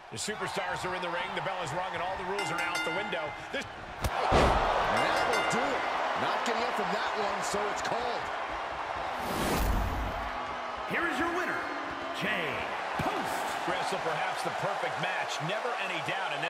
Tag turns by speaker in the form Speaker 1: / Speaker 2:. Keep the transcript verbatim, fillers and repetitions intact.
Speaker 1: The superstars are in the ring. The bell is rung, and all the rules are now out the window. This
Speaker 2: And that will do it. Not getting up from that one, so it's called.
Speaker 3: Here is your winner, Jay Post.
Speaker 1: wrestle perhaps the perfect match. Never any doubt. And